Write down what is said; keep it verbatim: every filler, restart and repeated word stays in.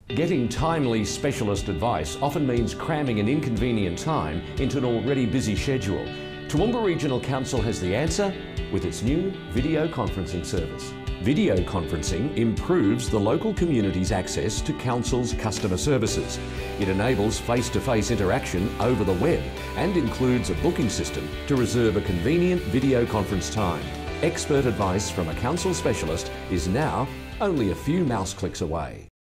Getting timely specialist advice often means cramming an inconvenient time into an already busy schedule. Toowoomba Regional Council has the answer with its new video conferencing service. Video conferencing improves the local community's access to Council's customer services. It enables face-to-face interaction over the web and includes a booking system to reserve a convenient video conference time. Expert advice from a Council specialist is now only a few mouse clicks away.